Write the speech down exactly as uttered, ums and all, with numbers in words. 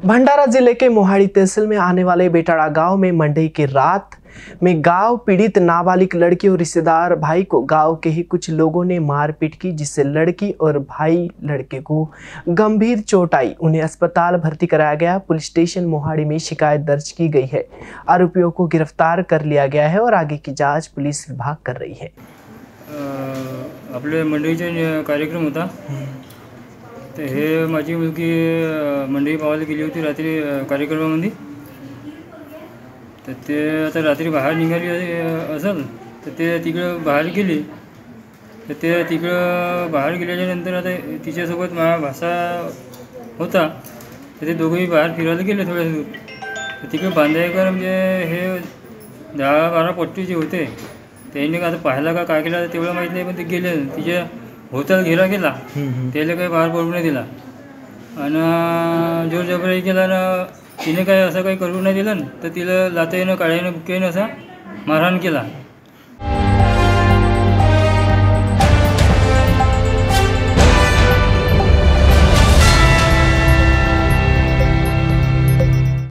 भंडारा जिले के मोहाड़ी तहसील में आने वाले बेटाड़ा गांव में मंडई की रात में गांव पीड़ित नाबालिग लड़की और रिश्तेदार भाई को गांव के ही कुछ लोगों ने मारपीट की, जिससे लड़की और भाई लड़के को गंभीर चोट आई। उन्हें अस्पताल भर्ती कराया गया। पुलिस स्टेशन मोहाड़ी में शिकायत दर्ज की गई है। आरोपियों को गिरफ्तार कर लिया गया है और आगे की जांच पुलिस विभाग कर रही है। आपले मंडईचा कार्यक्रम होता, तर हे माझी मुलगी मंडई पाहायला गेली होती रात्री कार्यक्रमामध्ये। तर ते आता रात्री बाहेर निघाली असेल तर ते तिकडं बाहेर गेली। तर ते तिकडं बाहेर गेल्यानंतर आता तिच्यासोबत माझा भासा होता, तर ते दोघंही बाहेर फिरायला गेले थोड्या दूर। तर तिकडे बांधायकर म्हणजे हे दहा बारा पट्टीचे होते, त्यांनी आता पाहायला का काय केलं तेवढं माहीत नाही, पण ते गेले तिच्या होtel घेरा केला, त्याला काही बाहेर पडू नाही दिला आणि जोर जबराई केला ना। तिने काय असं काही करू नाही दिलं, तर तिला लातेनं काळ्यानं बुक्यानं असा मारहाण केला।